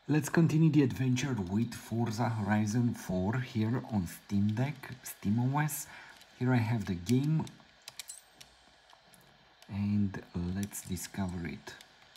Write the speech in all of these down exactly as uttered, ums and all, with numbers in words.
Let's continue the adventure with Forza Horizon four here on Steam Deck, SteamOS. Here I have the game and let's discover it.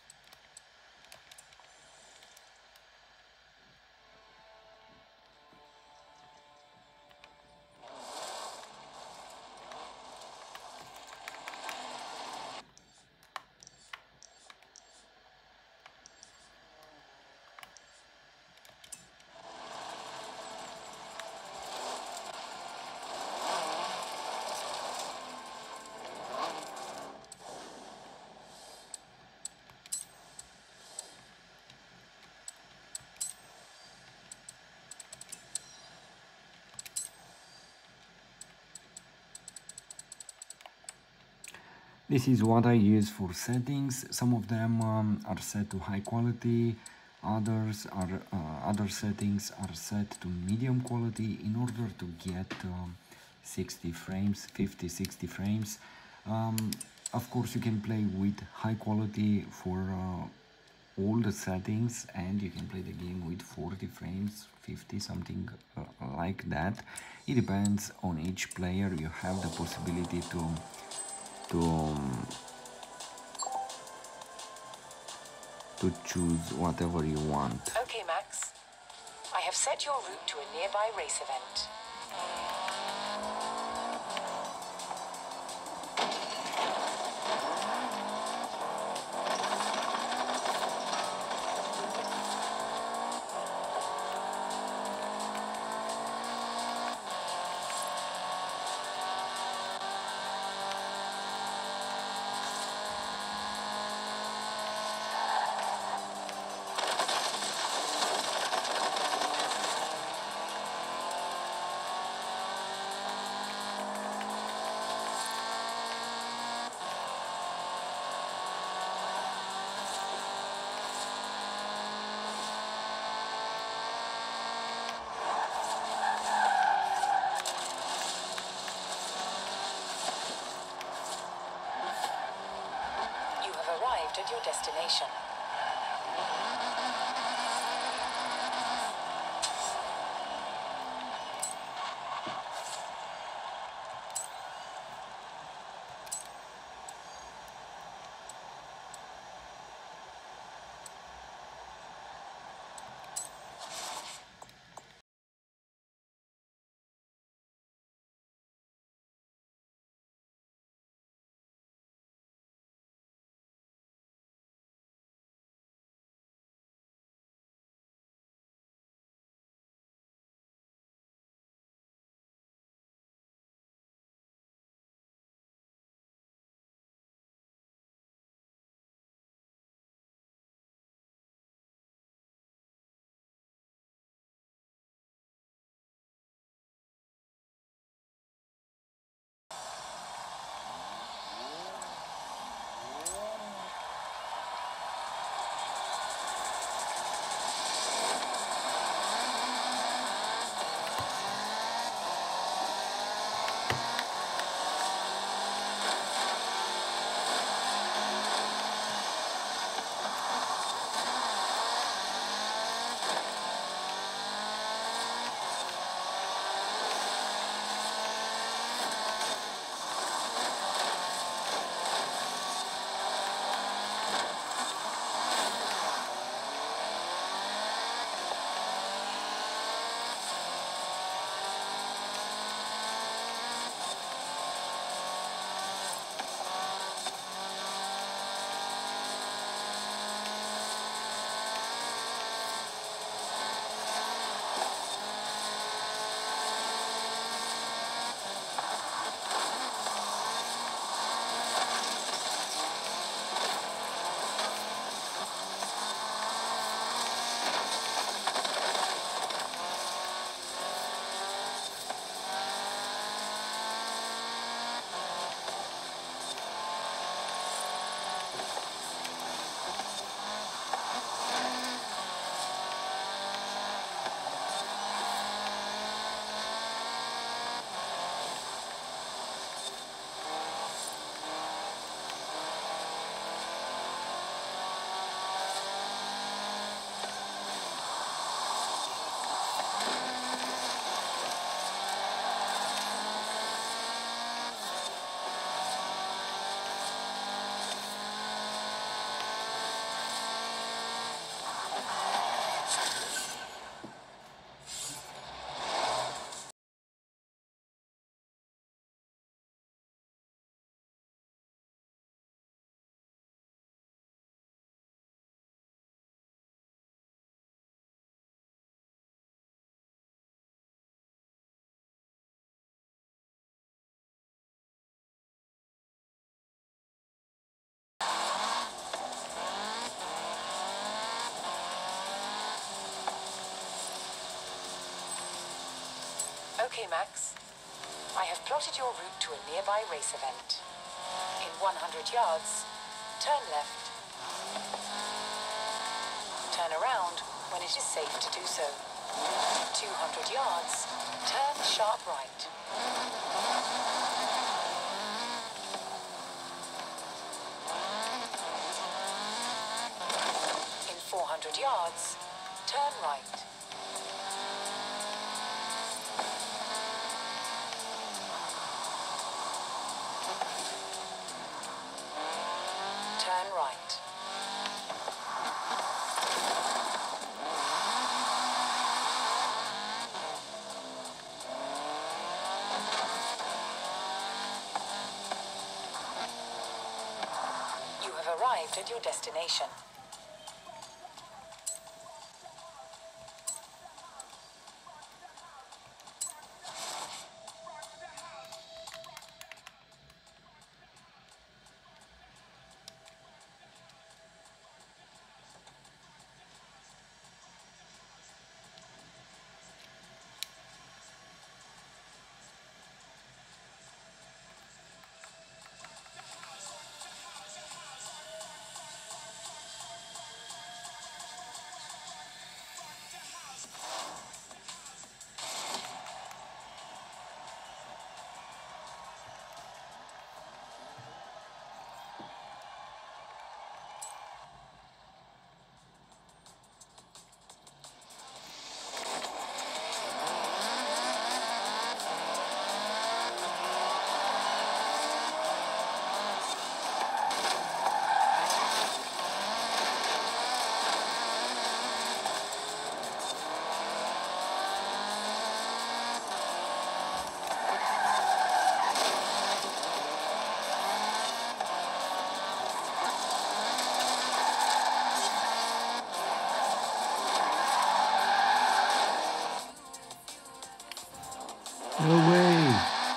This is what I use for settings. Some of them um, are set to high quality, others are uh, other settings are set to medium quality in order to get um, sixty frames, fifty, sixty frames. Um, of course, you can play with high quality for uh, all the settings, and you can play the game with forty frames, fifty, something uh, like that. It depends on each player. You have the possibility to to um, to choose whatever you want. Okay, Max. I have set your route to a nearby race event. You have arrived at your destination. Okay, Max. I have plotted your route to a nearby race event. In one hundred yards, turn left. Turn around when it is safe to do so. two hundred yards, turn sharp right. In four hundred yards, turn right. Turn right. You have arrived at your destination. No way!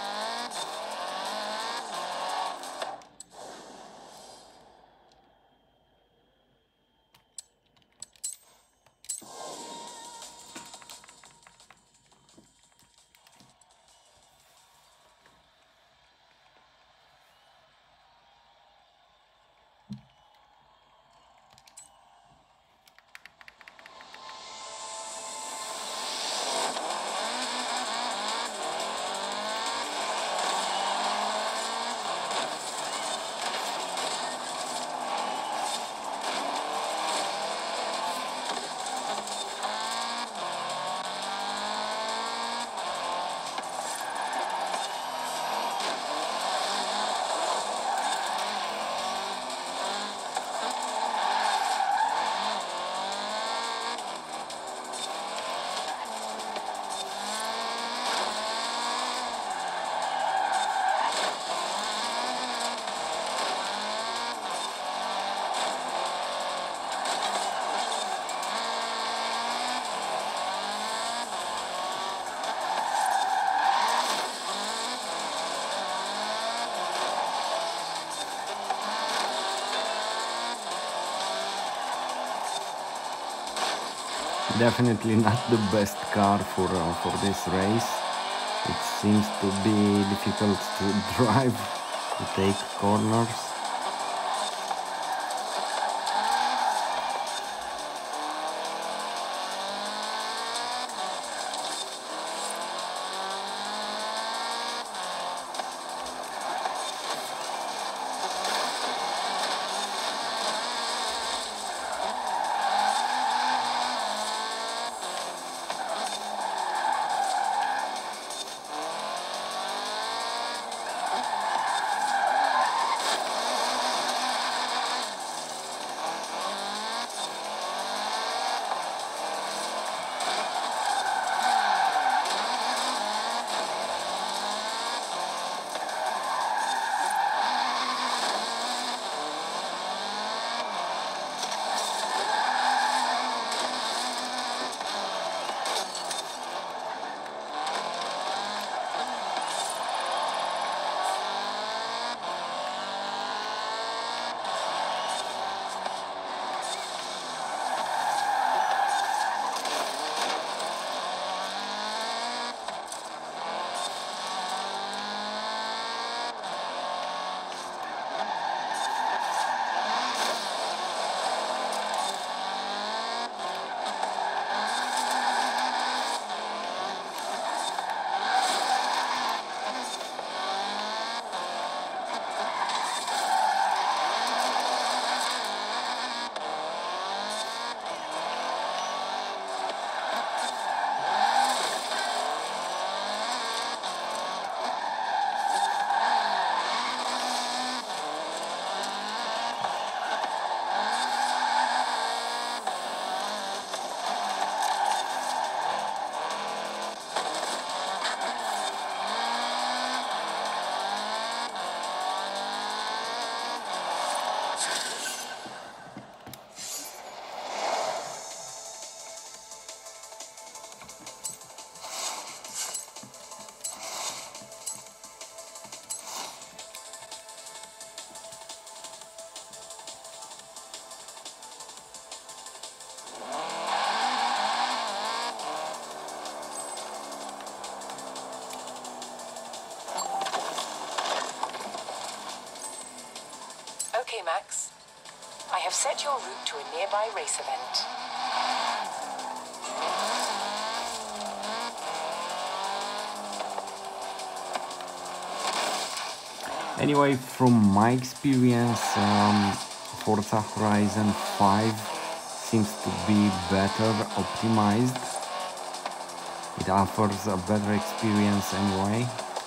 Definitely not the best car for uh, for this race. It seems to be difficult to drive, to take corners. have set your route to a nearby race event. Anyway, from my experience, um, Forza Horizon five seems to be better optimized. It offers a better experience anyway.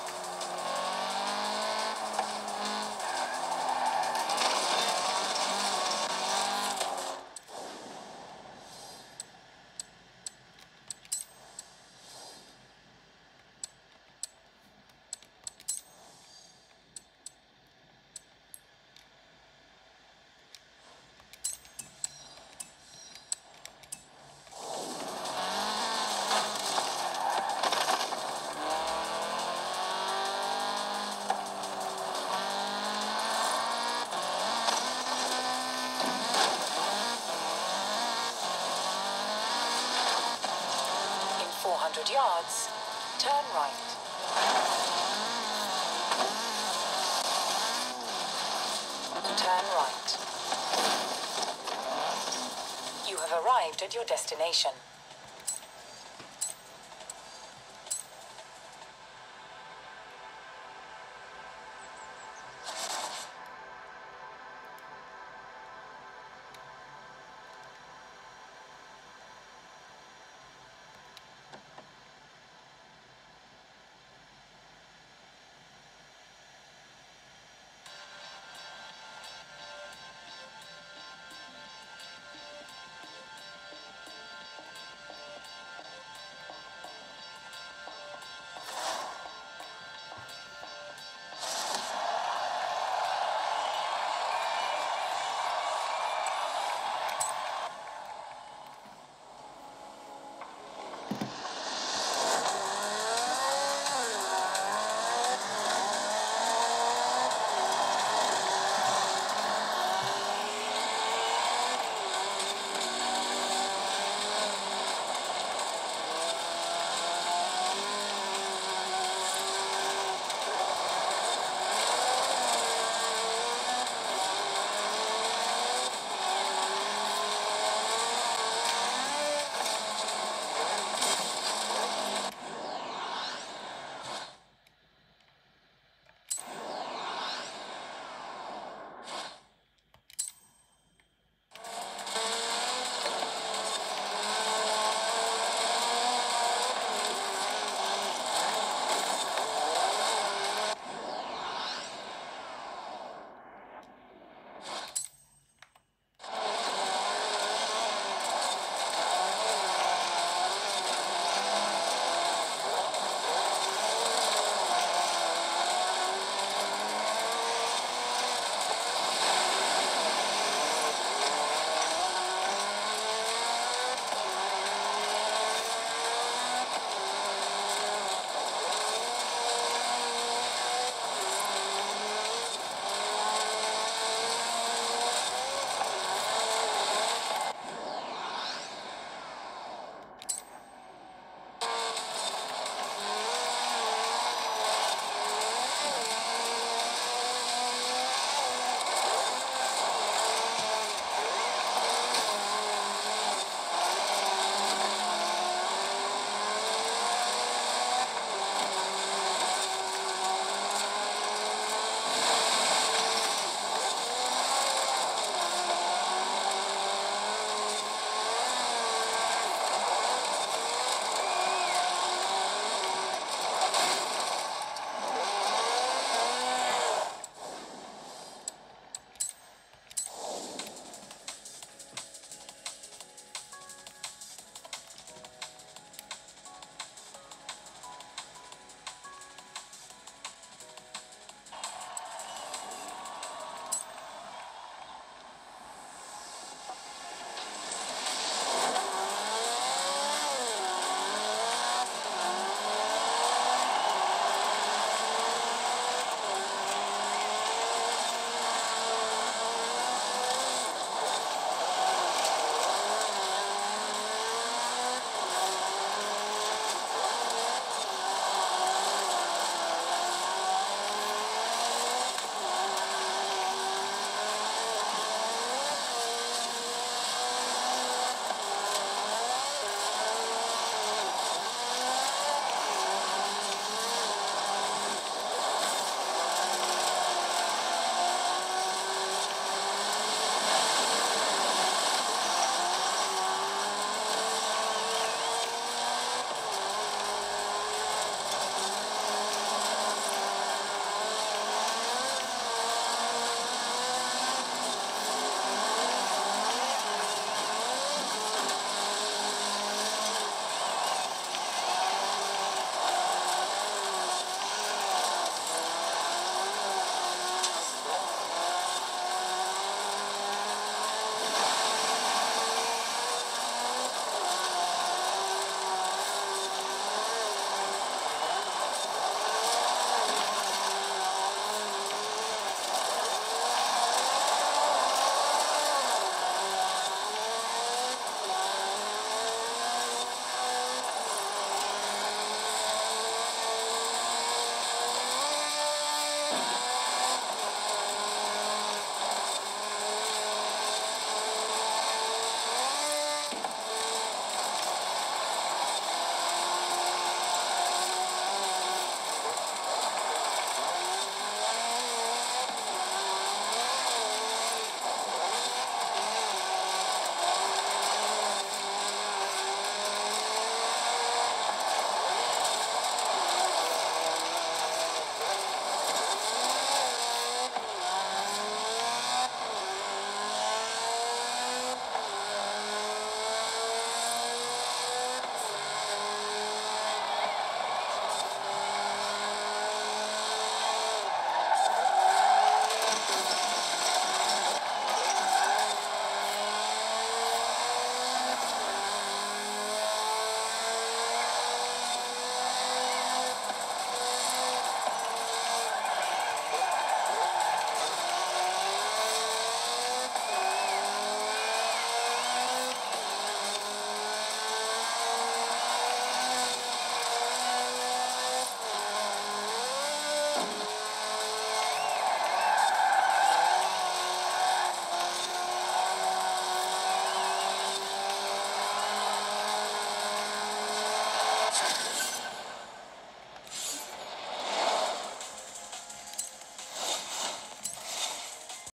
four hundred yards, turn right. Turn right. You have arrived at your destination.